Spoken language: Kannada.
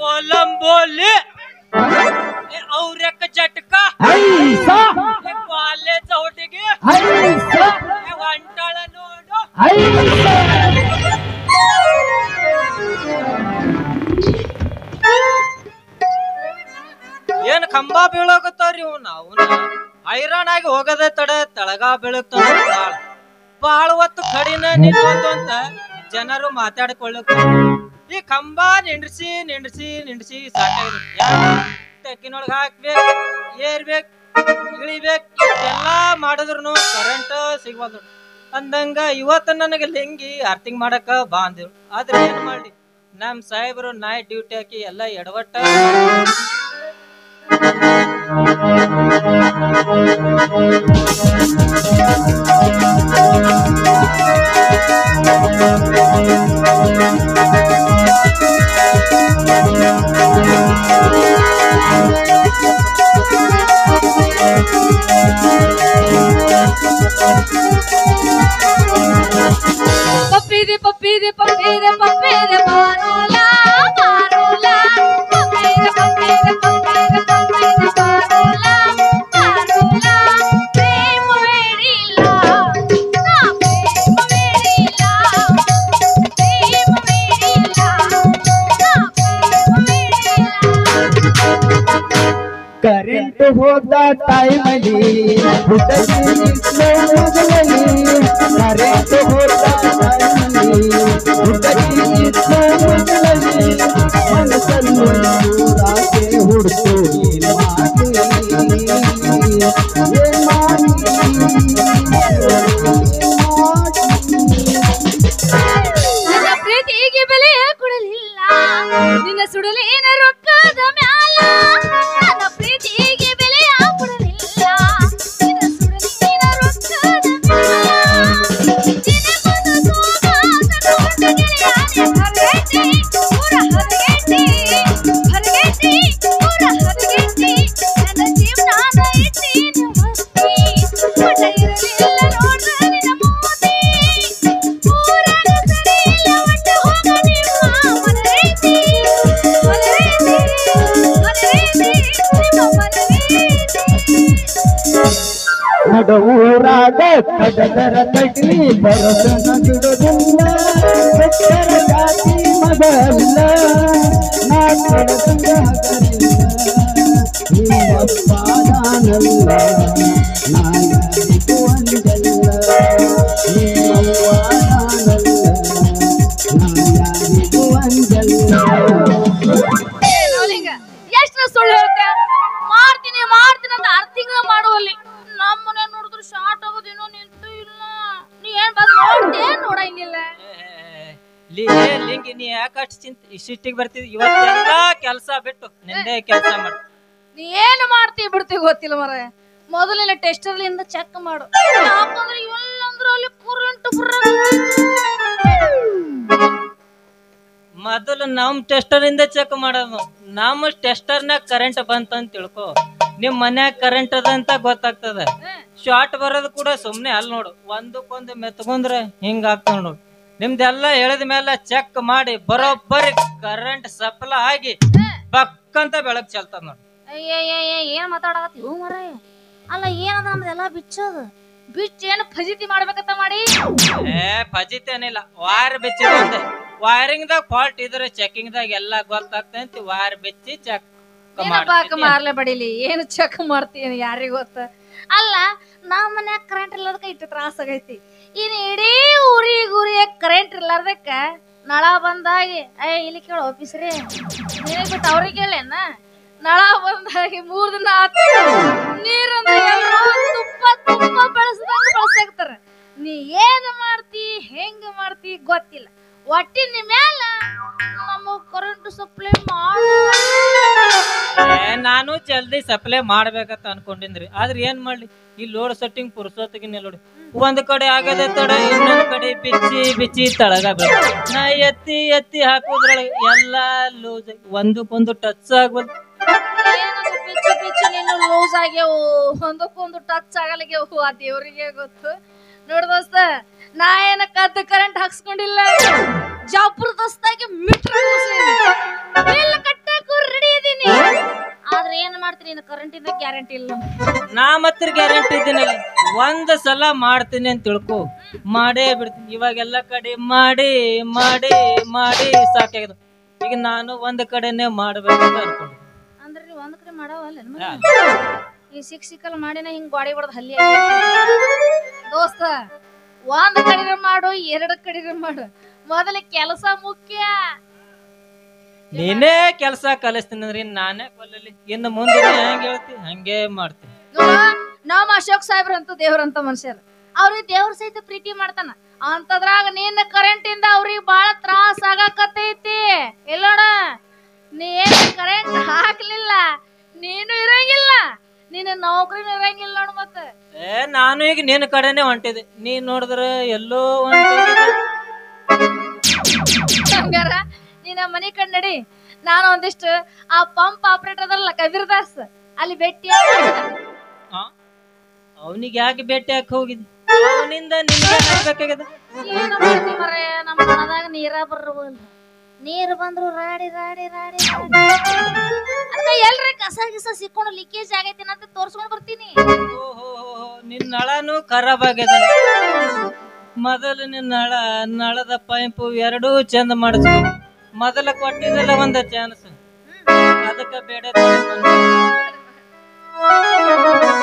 कोलंबोले और एक झटका कॉलेज ಹುಡುಗಿ ಹೊಂಟಾಳ ನೋಡು ಏನ್ ಕಂಬ ಬೀಳೋಗತ್ತಾವ್ರಿ ನಾವು ಹೈರಾಣಾಗಿ ಹೋಗದೆ ತಡೆ ತಳಗ ಬೀಳಕ್ತಾವ ಬಾಳ ಹೊತ್ತು ಕಡಿನ ನಿಂತು ಅಂತ ಜನರು ಮಾತಾಡ್ಕೊಳ್ಳಕ್ ಈ ಕಂಬ ನಿಂಡ್ಸಿ ನಿಂಡ್ಸಿ ನಿಂಡ್ಸಿ ಸಾಕಾಗಿದೆ ತೆಕ್ಕಿನೊಳಗ ಹಾಕ್ಬೇಕು ಏರ್ಬೇಕು ಇಳಿಬೇಕು ಇಷ್ಟೆಲ್ಲಾ ಮಾಡಿದ್ರು ಕರೆಂಟ್ ಸಿಗ್ಬಾರ್ದು ಅಂದಂಗ ಇವತ್ತು ನನಗೆ ಲಿಂಗಿ ಅರ್ಥಿಂಗ್ ಮಾಡಕ ಬಾ ಅಂದೇವ್ ಆದ್ರೆ ಏನ್ ಮಾಡ್ಲಿ ನಮ್ ಸಾಹೇಬರು ನೈಟ್ ಡ್ಯೂಟಿ ಹಾಕಿ ಎಲ್ಲ ಎಡವಟ್ಟ ಪಪ್ಪೀದೆ ಪಪ್ಪೀದೆ ಪಪ್ಪೀದೆ ಪಪ್ಪೀದೆ ಮಾರೋಲಾ ಮಾರೋಲಾ ಪಪ್ಪೀದೆ ಪಪ್ಪೀದೆ ಪಪ್ಪೀದೆ ಪಪ್ಪೀದೆ ಮಾರೋಲಾ ಮಾರೋಲಾ ಪ್ರೇಮ ಬೇಡಿಲ್ಲ ನಾ ಪ್ರೇಮ ಬೇಡಿಲ್ಲ ಪ್ರೇಮ ಬೇಡಿಲ್ಲ ನಾ ಪ್ರೇಮ ಬೇಡಿಲ್ಲ ಕರೆಂಟ್ ಹೋದ ಟೈಮಲ್ಲಿ ಹುಡುಗಿ ಕರೆಂಟ್ ಹೋದ ಟೈಮಲ್ಲಿ ಹುಡುಗಿ ಮನಸ್ಸನ್ನು ರಾಕೆ ಹುಡುಕು ನನ್ನ ಪ್ರೀತಿಗೆ ಬೆಲೆ ಕೊಡಲಿಲ್ಲ ನಿನ್ನ ಸುಡಲೇನ ರೊಕ್ಕದ ಮ್ಯಾಲ ನನ್ನ ಪ್ರೀತಿಗೆ ಬೆಲೆ ಕೊಡಲಿಲ್ಲ ನಿನ್ನ ಸುಡಲೇನ ರೊಕ್ಕದ ನನ್ನ ಜೀವನ ಇಟ್ಟೇನು ಮಸ್ತಿ ಒಟ್ಟ ಇರಲಿಲ್ಲ ನೋಡ್ರ ನಿನ್ನ ಮೋದಿ ಊರಾಗ ಸರಿಯಿಲ್ಲ ಒಟ್ಟ ಹೋಗ ನಿಮ್ಮ ಮನರೇತಿ ಮನರೇತಿ ಮನರೇತಿ ನಿಮ್ಮ ಮನರೇತಿ ನಡುವೂರಾಗ ಕಡದರ ತಡ್ಲಿ ಬರಸನ ಬಿಡುದಿಲ್ಲ ಬೆಟ್ಟರ ಜಾತಿ ಮಗಲ್ಲ ನಾ ಕಡದಂಗ ಹಗಲಿಲ್ಲ ನಿಮ್ಮಪ್ಪ ನಾನಲ್ಲ ನಾನಿಗೂ ಅಂದಲ್ಲ ನಿಮ್ಮವ್ವ ನಾನಲ್ಲ ನಾನಿಗೂ ಅಂದಲ್ಲ ಎಷ್ಟು ಸುಳ್ಳು ಹೇಳ್ತೆ ಮಾಡ್ತೀನಿ ಮಾಡ್ತೀನಿ ಅಂತ 6 ತಿಂಗಳು ಮಾಡುವಲ್ಲಿ ನಮ್ಮನೆ ನೋಡಿದ್ರು ಶಾರ್ಟ್ ಆಗೋದೇನೋ ನಿಂತು ಇಲ್ಲ ನೀ ಏನ್ ಬಂದ್ ನೋಡ್ತೇ ನೋಡಂಗಿಲ್ಲ ಲಿಂಗಿ ನೀ ಯಾಕಷ್ಟು ಇಷ್ಟಿಗೆ ಬರ್ತಿದ್ ಇವತ್ತೆಲ್ಲಾ ಕೆಲ್ಸ ಬಿಟ್ಟು ನಿಂದೇ ಕೆಲ್ಸ ಮಾಡು ನೀ ಏನು ಮಾಡ್ತಿ ಬಿಡ್ತಿ ಗೊತ್ತಿಲ್ಲ ಮರ ಮೊದಲಿನ ಟೆಸ್ಟರ್ಲಿಂದ ಚೆಕ್ ಮಾಡು ಯಾಕಂದ್ರೆ ಇವೆಲ್ಲಂದ್ರೆ ಅಲ್ಲಿ ಕರೆಂಟ್ ಮೊದಲು ನಮ್ ಟೆಸ್ಟರ್ ಇಂದ ಚೆಕ್ ಮಾಡೋದು ನಮ್ಮ ಟೆಸ್ಟರ್ನಾಗ ಕರೆಂಟ್ ಬಂತಂತ ತಿಳ್ಕೊ ನಿಮ್ ಮನ್ಯಾಗ ಕರೆಂಟ್ ಅದ ಅಂತ ಗೊತ್ತಾಗ್ತದ ಶಾರ್ಟ್ ಬರೋದು ಕೂಡ ಸುಮ್ನೆ ಅಲ್ಲಿ ನೋಡು ಒಂದಕ್ಕೊಂದು ಮೆತ್ಕೊಂಡ್ರೆ ಹಿಂಗ ಆಗ್ತಾವ ನೋಡು ನಿಮ್ದೆಲ್ಲ ಎಳೆದ ಮೇಲೆ ಚೆಕ್ ಮಾಡಿ ಬರೋಬ್ಬರಿ ಕರೆಂಟ್ ಸಪ್ಲೈ ಆಗಿ ಬಕ್ಕಂತ ಬೆಳಕ್ ಚೆಲ್ತದ ನೋಡು ಏನ್ ಮಾತಾಡಕತ್ತಿ ಹೂ ಮರ ಅಲ್ಲ ಏನದ ನಮ್ದೆಲ್ಲ ಬಿಚ್ಚೋದು ಬಿಚ್ಚ ಏನು ಫಜಿತಿ ಮಾಡ್ಬೇಕಂತ ಮಾಡಿ ಫಜಿತೇನಿಲ್ಲ ವೈರ್ ಬಿಚ್ಚಿದ ವೈರಿಂಗ್ ದಾಗ ಫಾಲ್ಟ್ ಇದ್ರೆ ಚೆಕಿಂಗ್ ದಾಗ ಎಲ್ಲಾ ಗೊತ್ತಾಗ್ತಂತಿ ವೈರ್ ಬಿಚ್ಚಿ ಚೆಕ್ ಮಾರ್ಲೆ ಬಡಿಲಿ ಏನು ಚೆಕ್ ಮಾಡ್ತೀನಿ ಯಾರಿಗ ಗೊತ್ತ ಅಲ್ಲ ನಮ್ಮ ಮನ್ಯಾಗ ಕರೆಂಟ್ ಇಲ್ಲದಕ್ಕ ಇಟ್ಟು ತ್ರಾಸ ಆಗೈತಿ ಇನ್ ಇಡೀ ಊರಿಗೆ ಕರೆಂಟ್ ಇರ್ಲಾರ್ದಕ್ಕ ನಳ ಬಂದಾಗಿ ಇಲ್ಲಿ ಕೇಳ ಆಫೀಸ್ರಿ ನಿನಗ್ ಬಿಟ್ಟು ಅವ್ರಿಗೆ ಹೇಳೇನ ನಳ ಬಂದಾಗಿ 3 ದಿನ ಆತು ನೀರಂದ್ರೆ ತುಪ್ಪ ತುಪ್ಪ ಬಳಸ್ತಾರ ನೀ ಏನ್ ಮಾಡ್ತಿ ಹೆಂಗ ಮಾಡ್ತಿ ಗೊತ್ತಿಲ್ಲ ಒಟ್ಟಿನ ಮ್ಯಾಲ ನಮ್ಮ ಕರೆಂಟ್ ಸಪ್ಲೈ ಮಾಡಿ ನಾನು ಜಲ್ದಿ ಸಪ್ಲೈ ಮಾಡ್ಬೇಕಂತ ಅನ್ಕೊಂಡಿನ್ರಿ ಆದ್ರೆ ಏನ್ ಮಾಡ್ಲಿ ಈ ಲೋಡ್ ಸೆಟ್ಟಿಂಗ್ ಪುರ್ಸೋತಿಗೆ ನೋಡಿ ಒಂದ್ ಕಡೆ ಆಗದೆ ತಡ ಇನ್ನೊಂದ್ ಕಡೆ ಬಿಚ್ಚಿ ಬಿಚ್ಚಿ ತಳಗ ಬೀಳ ನಾ ಎತ್ತಿ ಎತ್ತಿ ಹಾಕೋದ್ರೊಳಗೆ ಎಲ್ಲಾ ಲೂಸ್ ಒಂದಕ್ಕೊಂದು ಟಚ್ ಆಗ್ಬಲ್ ಬಿಚ್ಚಿ ಬಿಚ್ಚಿ ನೀನು ಲೂಸ್ ಆಗ್ಯಾವು ಒಂದಕ್ಕೊಂದು ಟಚ್ ಆಗಲಿಗೆವು ಆ ದೇವ್ರಿಗೆ ಗೊತ್ತು ನೋಡ್ ದೋಸ್ತ ನಾ ಏನ ಕದ್ದು ಕರೆಂಟ್ ಹಾಕ್ಸ್ಕೊಂಡಿಲ್ಲ ಜಬರ್ದಸ್ತಾಗಿ ಮೀಟರ್ ಬಿಲ್ ಕಟ್ಟಕ್ ನೀನು ಕರೆಂಟಿಂದ ಗ್ಯಾರಂಟಿ ಇಲ್ಲ. ನಾ ಮಾತ್ರ ಗ್ಯಾರಂಟಿ ಇದ್ದೀನಲ್ಲ, ಒಂದ್ ಸಲ ಮಾಡ್ತೀನಿ ಅಂತ ತಿಳ್ಕೊ, ಮಾಡೇ ಬಿಡ್ತೀನಿ. ಇವಾಗೆಲ್ಲ ಕಡೆ ಮಾಡಿ ಮಾಡಿ ಮಾಡಿ ಸಾಕಾಗ್ಯದ. ಈಗ ನಾನು ಒಂದ್ ಕಡೆನೆ ಮಾಡ್ಬೇಕಂತ ಅನ್ಕೊಂಡು. ಅಂದ್ರೆ ನೀವು ಒಂದ್ ಕಡೆ ಮಾಡವಲ್ಲ ಈ ಸಿಕ್ಕಲ್ ಮಾಡಿನ ಹಿಂಗ್ ಗಾಡಿ ಹೊಡೆದ್ ಹಲ್ಲಿ ದೋಸ್ತ. ಒಂದ್ ಕಡೆ ಮಾಡು, ಎರಡು ಕಡೆ ಮಾಡು, ಮೊದಲ ಕೆಲಸ ಮುಖ್ಯ. ನೀನೇ ಕೆಲ್ಸ ಕಲಿಸ್ತೀನಿ ಅಂದ್ರೆ ನಾನೇ ಕೊಲ್ಲಲಿ. ಇನ್ನು ಮುಂದೆ ಹೆಂಗ್ ಹೇಳ್ತಿ ಹಂಗೆ ಮಾಡ್ತೀನಿ. ನಮ್ಮ ಅಶೋಕ್ ಸಾಹೇಬ್ರಂತ ದೇವ್ರಂತ ಮನುಷ್ಯರು, ಅವ್ರಿಗೆ ದೇವ್ರ ಸಹಿತ ಪ್ರೀತಿ ಮಾಡ್ತಾನ. ಅಂತದ್ರಾಗ ನೀನ್ ಕರೆಂಟ್ ಇಂದ ಅವ್ರಿಗೆ ಬಾಳ ತ್ರಾಸ ಆಗಾಕತ್ತೈತಿ. ಇಲ್ಲೋಡ, ನೀ ಕರೆಂಟ್ ಹಾಕ್ಲಿಲ್ಲ ನೀನು ಇರಂಗಿಲ್ಲ, ನೀನು ನೌಕರಿನೂ ಇರಂಗಿಲ್ಲ ನೋಡು. ಮತ್ತೆ ನಾನು ಈಗ ನಿನ್ನ ಕಡೆನೆ ಹೊಂಟಿದೆ. ನೀನ್ ನೋಡಿದ್ರೆ ಎಲ್ಲೋ ಹಂಗಾರ ನೀನ ಮನಿ ಕಡೆ ನಡಿ. ನಾನು ಒಂದಿಷ್ಟು ಆ ಪಂಪ್ ಆಪರೇಟರ್ ಅದಲ್ಲ ಕಬೀರ್ ದಾಸ್, ಅಲ್ಲಿ ಭೇಟಿ. ಅವನಿಗೆ ಯಾಕೆ ಭೇಟಿ ಹಾಕಿ ಹೋಗಿದ್ದೆ? ಅವನಿಂದ ನಿನ್ಗೆ ಬೇಕಾಗ್ಯದ. ಏನು ಮಾಡ್ತಿ ಮರೆ, ನಮ್ಮ ಮನದಾಗ ನೀರ ಬರವಲ್ಲ. ನೀರು ಬಂದ್ರು ರಾಡಿ ರಾಡಿ ರಾಡಿ ಅದಕ್ಕ ಎಲ್ರಿ ಕಸ ಗಿಸ ಸಿಕ್ಕೊಂಡು ಲೀಕೇಜ್ ಆಗೈತಿ ಅಂತ ತೋರ್ಸ್ಕೊಂಡ್ ಬರ್ತೀನಿ. ನಿನ್ ನಳನು ಖರಾಬ್ ಆಗ್ಯದ. ಮೊದಲು ನಿನ್ನ ನಳದ ಪೈಂಪು ಎರಡೂ ಚಂದ ಮಾಡಿಸ್ಬೇಕು. ಮೊದಲ ಕೊಟ್ಟಿದ್ದಲ್ಲ ಒಂದ ಚಾನ್ಸ್, ಅದಕ್ಕ ಬೇಡ.